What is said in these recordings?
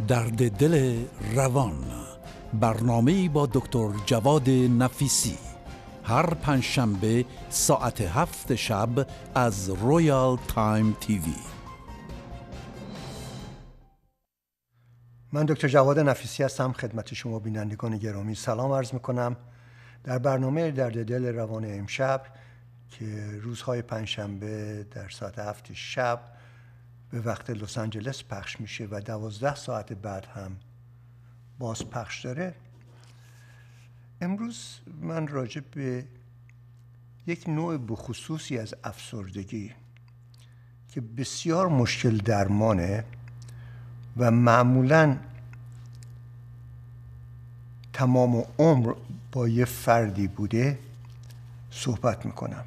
درد دل روان، برنامه‌ای با دکتر جواد نفیسی، هر پنجشنبه ساعت 7 شب از رویال تایم تیوی. من دکتر جواد نفیسی هستم، خدمت شما بینندگان گرامی سلام عرض میکنم. در برنامه درد دل روان امشب که روزهای پنجشنبه در ساعت 7 شب به وقت لس آنجلس پخش میشه و 12 ساعت بعد هم باز پخش داره، امروز من راجع به یک نوع بخصوصی از افسردگی که بسیار مشکل درمانه و معمولاً تمام عمر با یه فردی بوده صحبت میکنم.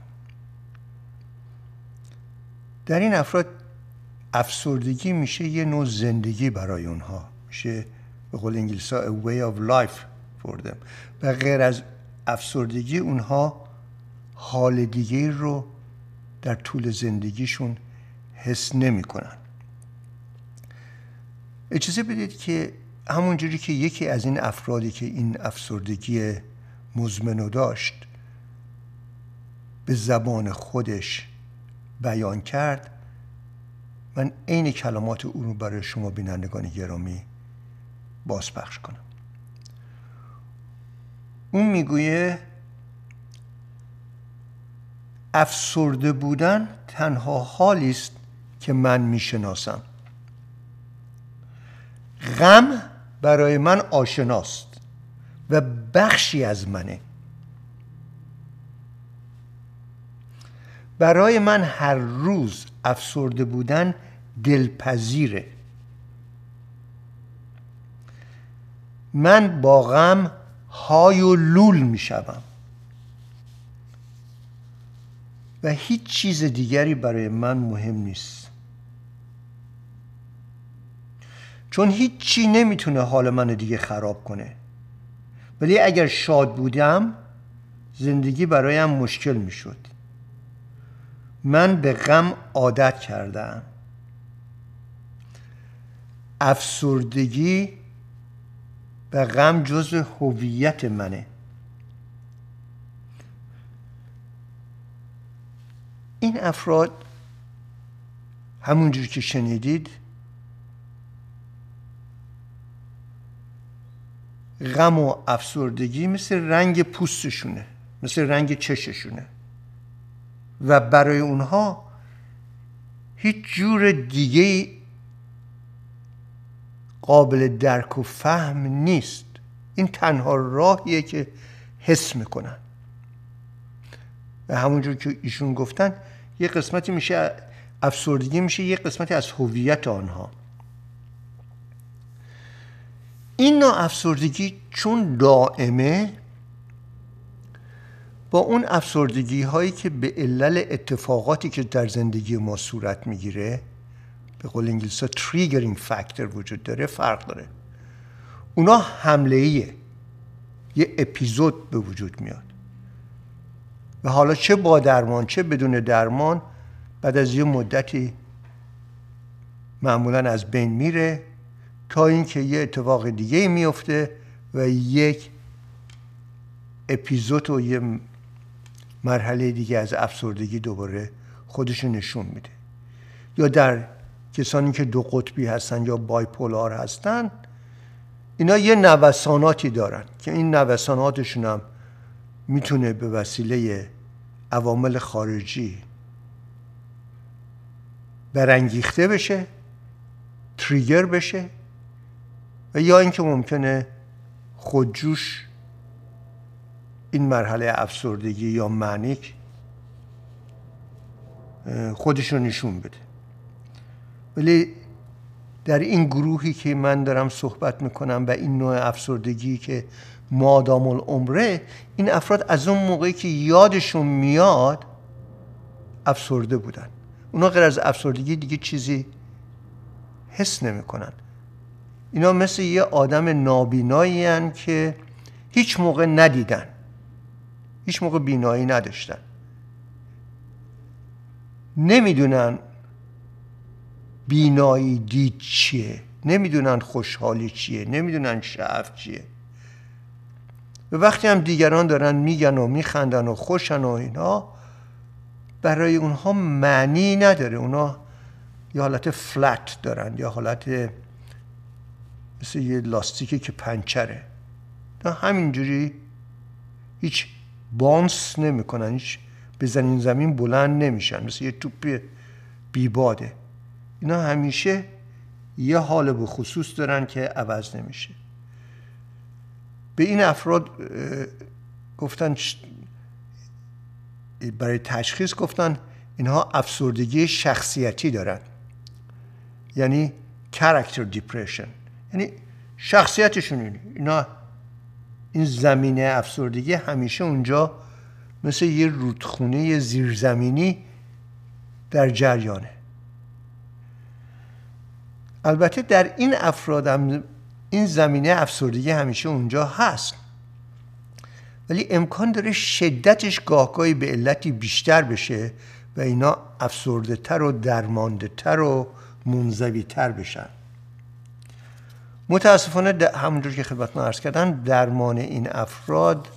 در این افراد افسردگی میشه یه نوع زندگی برای اونها، میشه به قول انگلیسا a way of life for them و غیر از افسردگی اونها حال دیگه رو در طول زندگیشون حس نمی کنن. اجازه بدید که همونجوری که یکی از این افرادی که این افسردگی مزمن داشت به زبان خودش بیان کرد، من عین کلمات او رو برای شما بینندگان گرامی بازپخش کنم. اون میگویه افسرده بودن تنها حالی است که من میشناسم. غم برای من آشناست و بخشی از منه. برای من هر روز افسرده بودن دلپذیره. من با غم های و لول می شدم و هیچ چیز دیگری برای من مهم نیست، چون هیچ چی نمیتونه حال من دیگه خراب کنه. ولی اگر شاد بودم زندگی برایم مشکل میشد. من به غم عادت کردم. افسردگی و غم جزء هویت منه. این افراد همونجور که شنیدید غم و افسردگی مثل رنگ پوستشونه، مثل رنگ چششونه و برای اونها هیچ جور دیگه قابل درک و فهم نیست. این تنها راهیه که حس میکنن و همونجور که ایشون گفتن یه قسمتی میشه افسردگی، میشه یه قسمتی از هویت آنها. این نوع افسردگی چون دائمه، با اون افسردگی هایی که به علل اتفاقاتی که در زندگی ما صورت میگیره، به قول انگلیسا triggering factor وجود داره، فرق داره. اونا حمله ایه، یه اپیزود به وجود میاد و حالا چه با درمان چه بدون درمان بعد از یه مدتی معمولا از بین میره تا اینکه یه اتفاق دیگه میفته و یک اپیزود و یه مرحله دیگه از افسردگی دوباره خودشو نشون میده. یا در کسانی که دو قطبی هستن یا بایپولار هستن، اینا یه نوساناتی دارن که این نوساناتشون هم میتونه به وسیله عوامل خارجی برانگیخته بشه، تریگر بشه و یا اینکه ممکنه خودجوش این مرحله افسردگی یا منیک خودش رو نشون بده. ولی در این گروهی که من دارم صحبت میکنم و این نوع افسردگی که مادام العمره، این افراد از اون موقعی که یادشون میاد افسرده بودن. اونا غیر از افسردگی دیگه چیزی حس نمیکنن. اینا مثل یه آدم نابینایی هن که هیچ موقع ندیدن، هیچ موقع بینایی نداشتن، نمیدونن بینایی دید چیه. نمیدونن خوشحالی چیه، نمیدونن شعف چیه. و وقتی هم دیگران دارن میگن و میخندن و خوشن و اینا، برای اونها معنی نداره. اونها یه حالت فلت دارن، یا حالت مثل یه لاستیکی که پنچره، همینجوری هیچ بانس نمیکنن، هیچ بزنین زمین بلند نمیشن، مثل یه توپ بیباده. اینا همیشه یه حال به خصوص دارن که عوض نمیشه. به این افراد گفتن، برای تشخیص گفتن اینها افسردگی شخصیتی دارن، یعنی character depression، یعنی شخصیتشون اینه. اینا این زمینه افسردگی همیشه اونجا مثل یه رودخونه زیرزمینی در جریانه. البته در این افراد هم این زمینه افسردگی همیشه اونجا هست، ولی امکان داره شدتش گاهگاهی به علتی بیشتر بشه و اینا افسرده تر و درمانده تر و منزوی تر بشن. متاسفانه همونجور که خدمتتون عرض کردم، درمان این افراد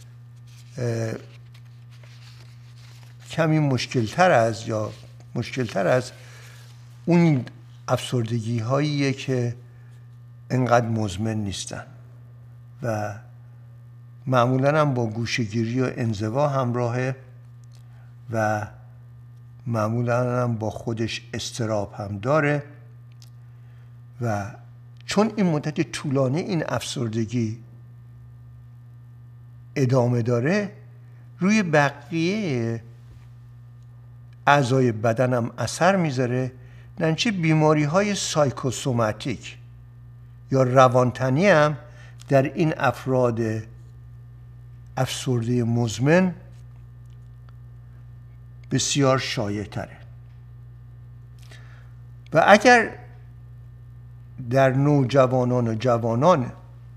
کمی مشکلتر از اون افسردگی هاییه که انقدر مزمن نیستن و معمولا هم با گوشه‌گیری و انزوا همراهه و معمولا هم با خودش اضطراب هم داره. و چون این مدت طولانی این افسردگی ادامه داره، روی بقیه اعضای بدن هم اثر میذاره. ننچه بیماری های سایکوسوماتیک یا روانتنی هم در این افراد افسرده مزمن بسیار شایع تره. و اگر در نوجوانان و جوانان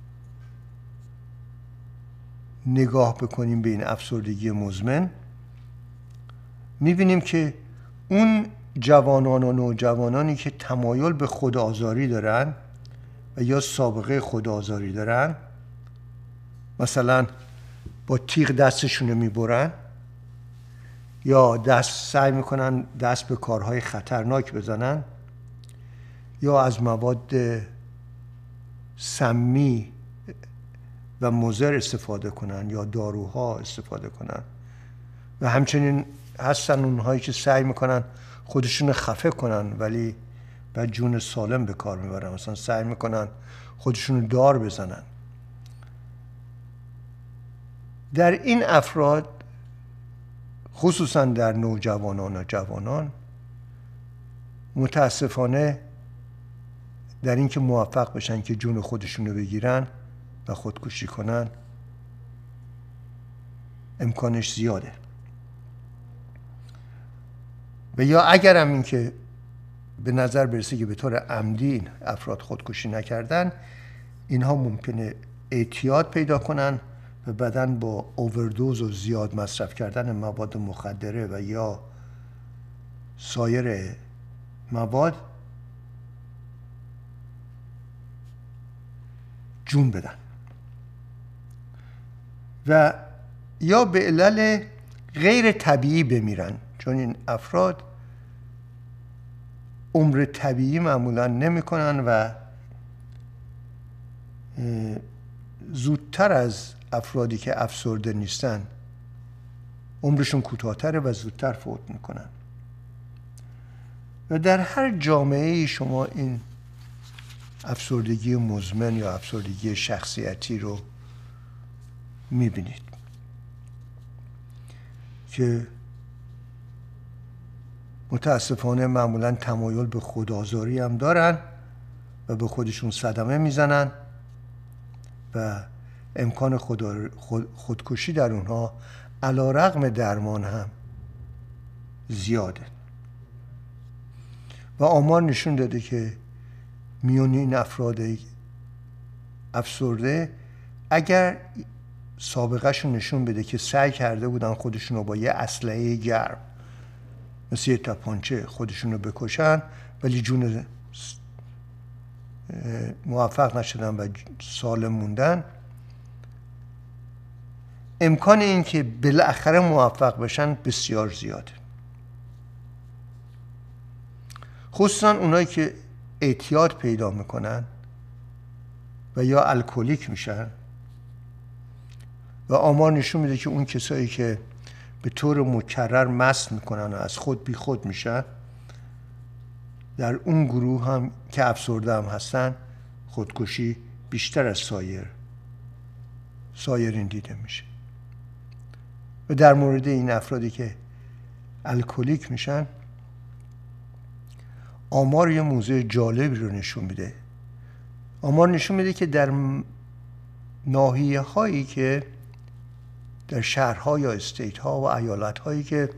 نگاه بکنیم به این افسردگی مزمن، میبینیم که اون جوانان و نوجوانانی که تمایل به خودآزاری دارن و یا سابقه خودآزاری دارن، مثلا با تیغ دستشون میبرن یا سعی میکنن دست به کارهای خطرناک بزنن یا از مواد سمی و مضر استفاده کنن یا داروها استفاده کنن، و همچنین هستن اونهایی که سعی میکنن خودشون خفه کنن ولی بعد جون سالم به کار میبرن، مثلا سعی میکنن خودشون دار بزنن. در این افراد، خصوصا در نوجوانان و جوانان، متاسفانه در این که موفق بشن که جون خودشون رو بگیرن و خودکشی کنن امکانش زیاده. و یا اگر هم این که به نظر برسه که به طور عمدی این افراد خودکشی نکردن، اینها ممکنه اعتیاد پیدا کنن و بعداً با اووردوز و زیاد مصرف کردن مواد مخدره و یا سایر مواد جون بدن و یا به علل غیر طبیعی بمیرن، چون این افراد عمر طبیعی معمولا نمی کنن و زودتر از افرادی که افسرده نیستن عمرشون کوتاه‌تره و زودتر فوت میکنن. و در هر جامعه‌ای شما این افسردگی مزمن یا افسردگی شخصیتی رو میبینید که متاسفانه معمولا تمایل به خودآزاری هم دارن و به خودشون صدمه میزنن و امکان خودکشی در اونها علیرغم درمان هم زیاده. و آمار نشون داده که میون این افراد افسرده اگر سابقهشون نشون بده که سعی کرده بودن خودشون رو با یه اسلحه گرم مثل یه تپانچه خودشون رو بکشن ولی جون موفق نشدن و سالم موندن، امکان این که بالاخره موفق بشن بسیار زیاده. خصوصا اونایی که اعتیاد پیدا میکنن و یا الکلیک میشن، و آمار نشون میده که اون کسایی که به طور مکرر مست میکنن و از خود بی خود میشن، در اون گروه هم که افسرده هم هستن خودکشی بیشتر از سایرین دیده میشه. و در مورد این افرادی که الکلیک میشن، آمار یه موضوع جالبی رو نشون میده. آمار نشون میده که در ناحیه هایی که در شهرها یا استیت ها و ایالت هایی که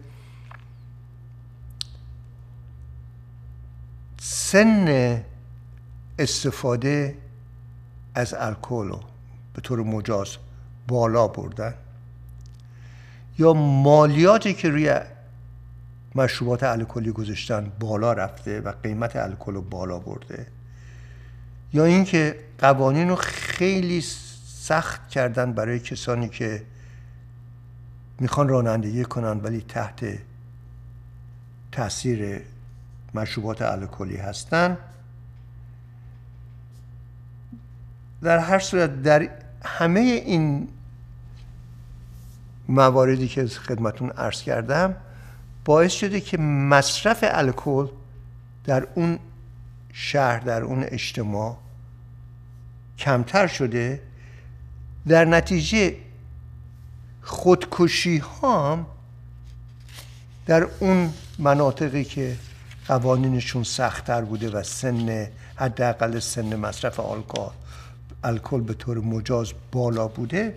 سن استفاده از الکل رو به طور مجاز بالا بردن، یا مالیاتی که روی مشروبات الکلی گذاشتن بالا رفته و قیمت الکل رو بالا برده، یا اینکه قوانین رو خیلی سخت کردن برای کسانی که میخوان رانندگی کنن ولی تحت تاثیر مشروبات الکلی هستن. در هر صورت در همه این مواردی که خدمتون عرض کردم باعث شده که مصرف الکل در اون شهر، در اون اجتماع کمتر شده. در نتیجه خودکشی ها هم در اون مناطقی که قوانینشون سخت‌تر بوده و حداقل سن مصرف الکل به طور مجاز بالا بوده،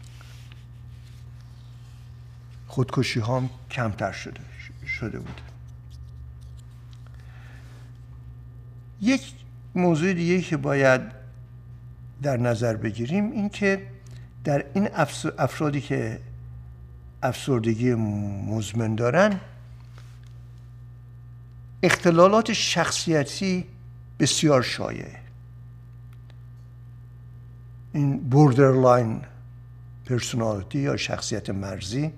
خودکشی ها هم کمتر شده بوده. یک موضوع دیگه که باید در نظر بگیریم این که در این افرادی که افسردگی مزمن دارن، اختلالات شخصیتی بسیار شایعه. این بوردرلاین پرسونالیتی یا شخصیت مرزی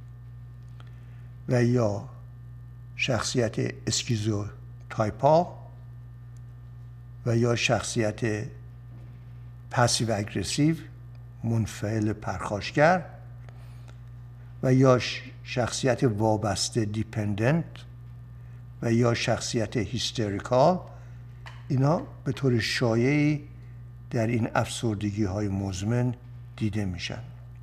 و یا شخصیت اسکیزوتایپا و یا شخصیت پاسیو اگریسیو منفعل پرخاشگر و یا شخصیت وابسته دیپندنت و یا شخصیت هیستریکال، اینا به طور شایعی در این افسردگی های مزمن دیده میشن.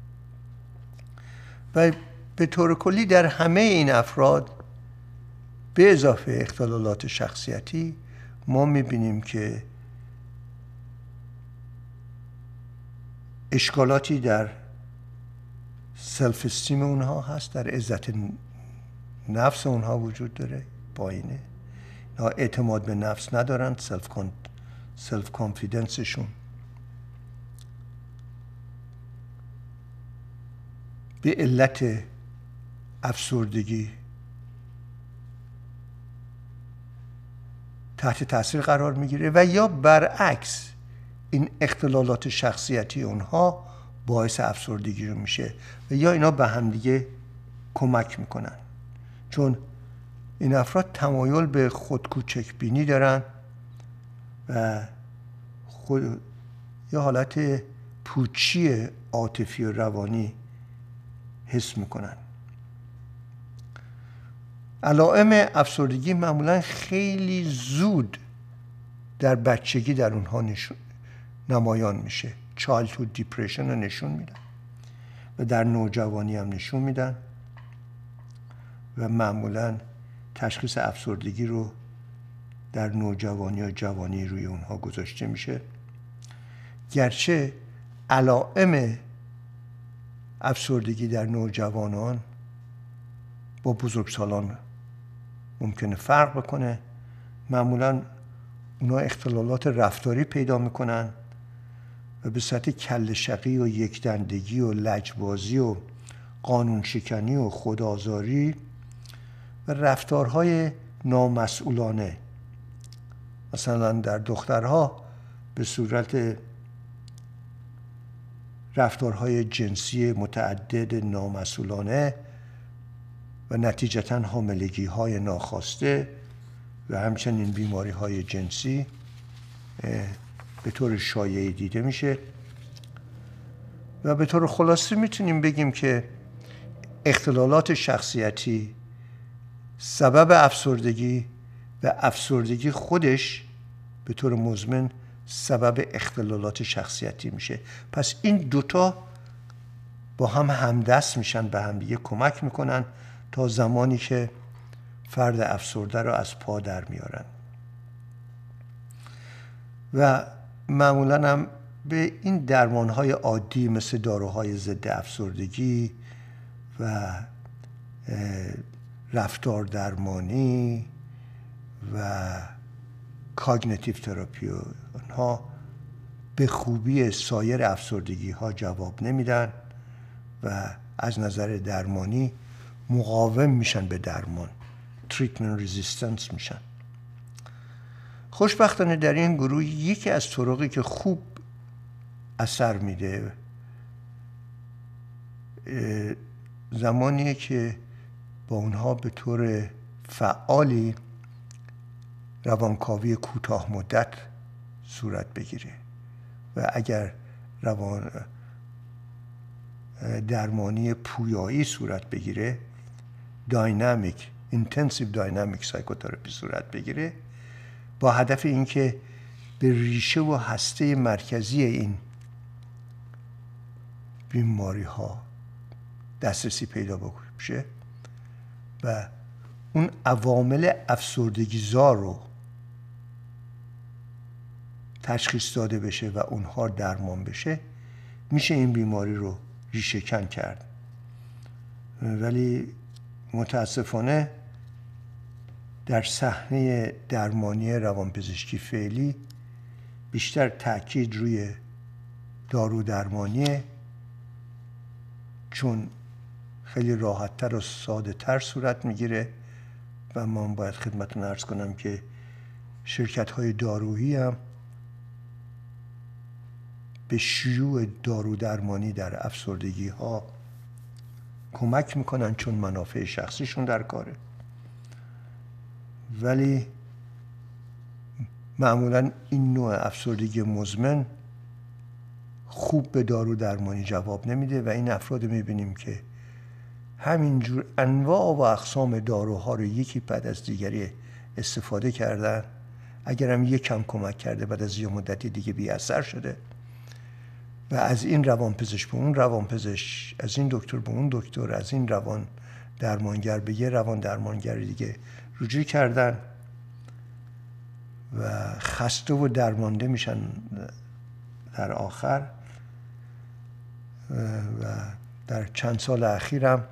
و به طور کلی در همه این افراد به اضافه اختلالات شخصیتی ما میبینیم که اشکالاتی در سلف استیم اونها هست، در عزت نفس اونها وجود داره، پایینه. اعتماد به نفس ندارن، سلف کانفیدنسشون به علت افسردگی تحت تاثیر قرار میگیره و یا برعکس این اختلالات شخصیتی اونها باعث افسردگی رو میشه و یا اینا به هم دیگه کمک میکنن، چون این افراد تمایل به خودکوچک بینی دارن و یه حالت پوچی عاطفی و روانی حس میکنن. علائم افسردگی معمولا خیلی زود در بچگی در اونها نمایان میشه. چایلدهود دیپرشن رو نشون میدن و در نوجوانی هم نشون میدن و معمولا تشخیص افسردگی رو در نوجوانی یا جوانی روی اونها گذاشته میشه، گرچه علائم افسردگی در نوجوانان با بزرگسالان ممکنه فرق بکنه. معمولا اونا اختلالات رفتاری پیدا میکنن و به صورت کله شقی و یکدندگی و لجبازی و قانون شکنی و خودآزاری و رفتارهای نامسئولانه. مثلا در دخترها به صورت رفتارهای جنسی متعدد نامسئولانه و نتیجتاً حاملگی‌های ناخواسته و همچنین بیماری‌های جنسی به طور شایعی دیده میشه و به طور خلاصه میتونیم بگیم که اختلالات شخصیتی سبب افسردگی و افسردگی خودش به طور مزمن سبب اختلالات شخصیتی میشه. پس این دوتا با هم همدست میشن، به هم دیگه کمک میکنن تا زمانی که فرد افسرده رو از پا در میارن و معمولا هم به این درمانهای عادی مثل داروهای ضد افسردگی و رفتار درمانی و کاگنیتیو تراپی و آنها به خوبی سایر افسردگی ها جواب نمیدن و از نظر درمانی مقاوم میشن به درمان، تریتمنت رزिस्टنس میشن. خوشبختانه در این گروه یکی از طرقی که خوب اثر میده زمانیه که با اونها به طور فعالی روانکاوی کوتاه مدت صورت بگیره و اگر درمانی پویایی صورت بگیره، اینتنسیو داینامیک سایکوتراپی صورت بگیره، با هدف اینکه به ریشه و هسته مرکزی این بیماری ها دسترسی پیدا بشه و اون عوامل افسردگی‌زا رو تشخیص داده بشه و اونها درمان بشه، میشه این بیماری رو ریشه کن کرد. ولی متاسفانه در صحنه درمانی روانپزشکی فعلی بیشتر تاکید روی دارو درمانیه، چون خیلی راحت‌تر و ساده‌تر صورت میگیره و من باید خدمتتون عرض کنم که شرکت‌های دارویی هم به شیوع دارو درمانی در افسردگی ها کمک میکنن چون منافع شخصیشون در کاره، ولی معمولا این نوع افسردگی مزمن خوب به دارو درمانی جواب نمیده و این افراد میبینیم که همینجور انواع و اقسام داروها رو یکی بعد از دیگری استفاده کردن، اگرم یک کم کمک کرده بعد از یه مدتی دیگه بی اثر شده و از این روانپزشک به اون روانپزشک، از این دکتر به اون دکتر، از این روان درمانگر به یه روان درمانگر دیگه رجوع کردن و خسته و درمانده میشن در آخر. و در چند سال اخیرم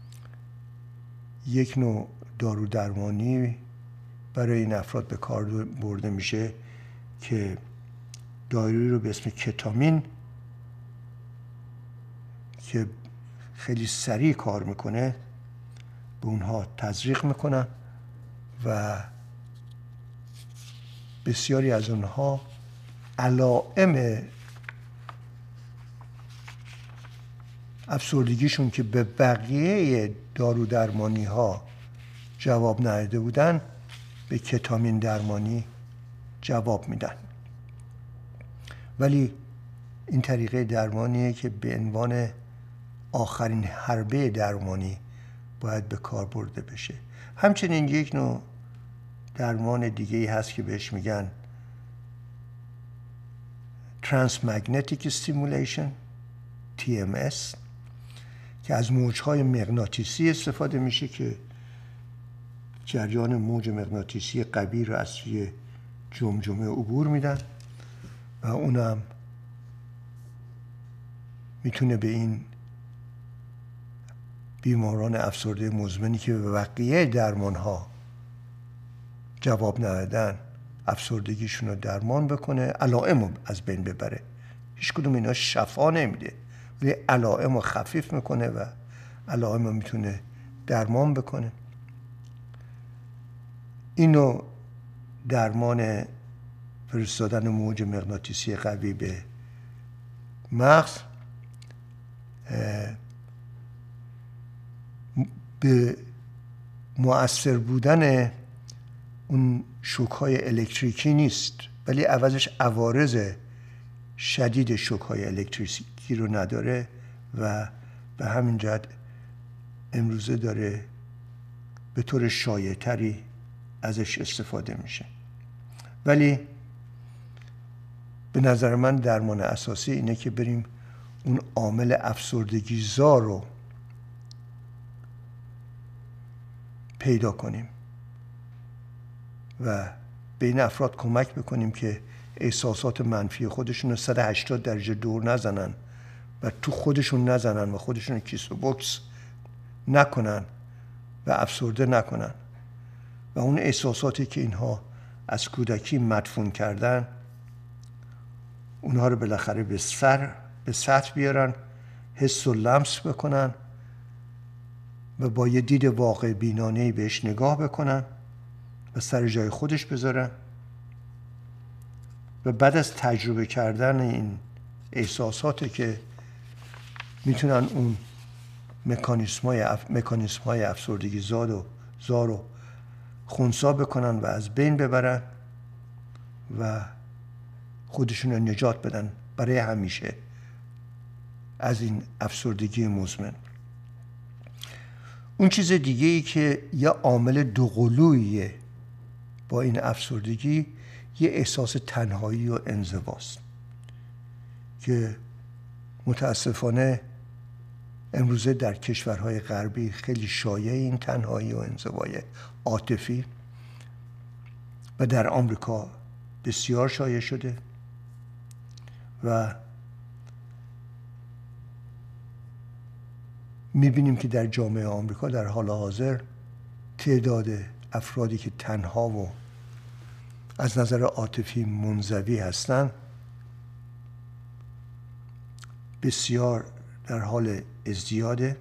یک نوع دارو درمانی برای این افراد به کار برده میشه که دارویی رو به اسم کتامین که خیلی سریع کار میکنه به اونها تزریق میکنن و بسیاری از اونها علائم افسردگیشون که به بقیه دارو درمانی ها جواب نداده بودن به کتامین درمانی جواب میدن. ولی این طریقه درمانیه که به عنوان آخرین حربه درمانی باید به کار برده بشه. همچنین یک نوع درمان دیگه هست که بهش میگن Transmagnetic Stimulation TMS که از موجهای مغناطیسی استفاده میشه که جریان موج مغناطیسی قوی رو از توی جمجمه عبور میدن و اونم میتونه به این بیماران افسرده مزمنی که به بقیه درمان ها جواب ندادن افسردگیشون رو درمان بکنه، علائم رو از بین ببره. هیچ کدوم اینا شفا نمیده ولی علائم رو خفیف میکنه و علائم رو میتونه درمان بکنه. اینو درمان فرستادن موج مغناطیسی قوی به مغز به مؤثر بودن اون شوک‌های الکتریکی نیست، ولی عوضش عوارض شدید شوک‌های الکتریکی رو نداره و به همین جهت امروزه داره به طور شایع‌تری ازش استفاده میشه. ولی به نظر من درمان اساسی اینه که بریم اون عامل افسردگی زا رو پیدا کنیم و به این افراد کمک بکنیم که احساسات منفی خودشون رو 180 درجه دور نزنن و تو خودشون نزنن و خودشون کیس و بوکس نکنن و افسرده نکنن و اون احساساتی که اینها از کودکی مدفون کردن اونها رو بالاخره به سطح بیارن، حس و لمس بکنن و با یه دید واقع بینانه‌ای بهش نگاه بکنن و سر جای خودش بذارن و بعد از تجربه کردن این احساساتی که میتونن اون مکانیسم‌های افسردگی زا رو خنثی بکنن و از بین ببرن و خودشون رو نجات بدن برای همیشه از این افسردگی مزمن. اون چیز دیگه ای که یه عامل دوقلویه با این افسردگی یه احساس تنهایی و انزواست که متاسفانه امروزه در کشورهای غربی خیلی شایع این تنهایی و انزوای عاطفی و در آمریکا بسیار شایع شده و میبینیم که در جامعه آمریکا در حال حاضر تعداد افرادی که تنها و از نظر عاطفی منزوی هستند بسیار در حال ازدیاده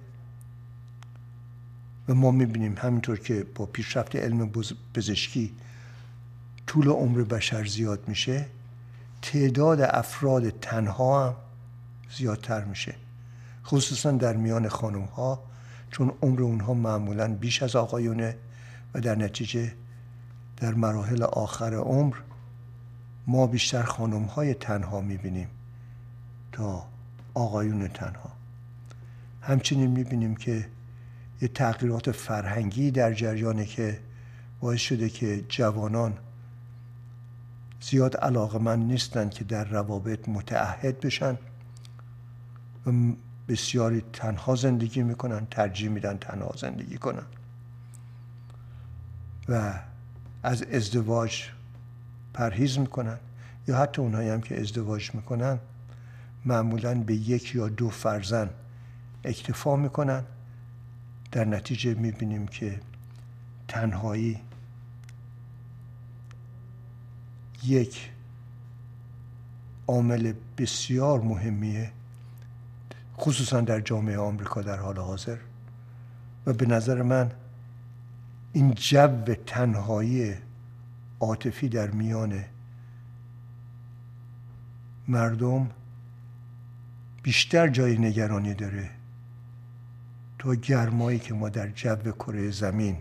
و ما میبینیم همینطور که با پیشرفت علم پزشکی طول عمر بشر زیاد میشه تعداد افراد تنها هم زیادتر میشه، خصوصا در میان خانم ها، چون عمر اونها معمولاً بیش از آقایونه و در نتیجه در مراحل آخر عمر ما بیشتر خانم های تنها میبینیم تا آقایون تنها. همچنین میبینیم که یه تغییرات فرهنگی در جریانه که باعث شده که جوانان زیاد علاقه‌مند نیستن که در روابط متعهد بشن و بسیاری تنها زندگی میکنن، ترجیح میدن تنها زندگی کنن و از ازدواج پرهیز میکنن، یا حتی اونهایی هم که ازدواج میکنن معمولاً به 1 یا 2 فرزند اکتفا میکنن. در نتیجه میبینیم که تنهایی یک عامل بسیار مهمیه، خصوصا در جامعه آمریکا در حال حاضر و به نظر من این جو تنهایی عاطفی در میان مردم بیشتر جای نگرانی داره تا گرمایی که ما در جو کره زمین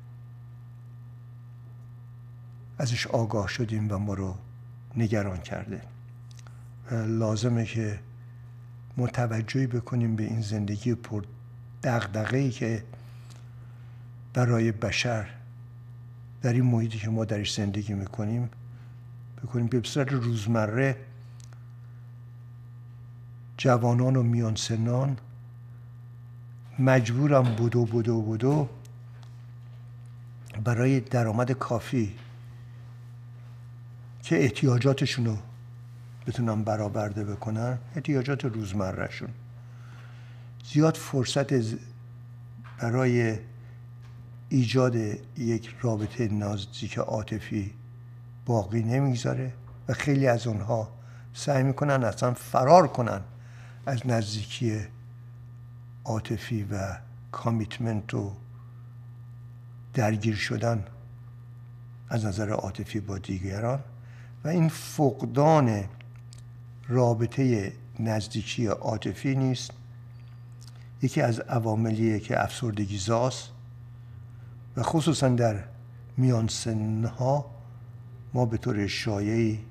ازش آگاه شدیم و ما رو نگران کرده. لازمه که ما توجهی بکنیم به این زندگی پر دغدغه‌ای که برای بشر در این محیطی که ما درش زندگی میکنیم بکنیم. به صورت روزمره جوانان و میان سنان مجبورم بدو برای درآمد کافی که احتیاجاتشون رو بتونن برآورده بکنن، احتیاجات روزمرهشون، زیاد فرصت برای ایجاد یک رابطه نزدیک عاطفی باقی نمیگذاره و خیلی از اونها سعی میکنن اصلا فرار کنن از نزدیکی عاطفی و کامیتمنت و درگیر شدن از نظر عاطفی با دیگران و این فقدان رابطه نزدیکی عاطفی نیست، یکی از عواملیه که افسردگی زاست و خصوصا در میان سنها ما به طور شایعی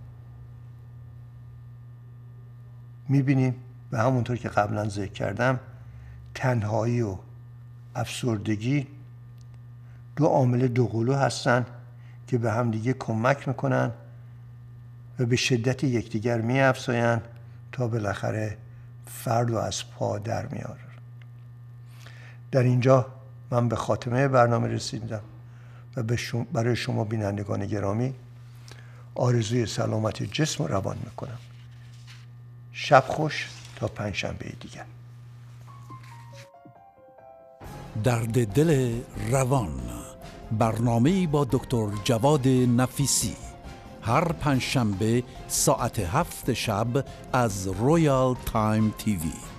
میبینیم و همونطور که قبلا ذکر کردم تنهایی و افسردگی دو عامل دوقلو هستن که به هم دیگه کمک میکنن و به شدت یکدیگر میافزاین تا بالاخره فرد رو از پا در میاره. در اینجا من به خاتمه برنامه رسیدم و برای شما بینندگان گرامی آرزوی سلامت جسم و روان میکنم. شب خوش تا پنجشنبه دیگر. درد دل روان، برنامه‌ای با دکتر جواد نفیسی، هر پنجشنبه ساعت 7 شب از رویال تایم تیوی.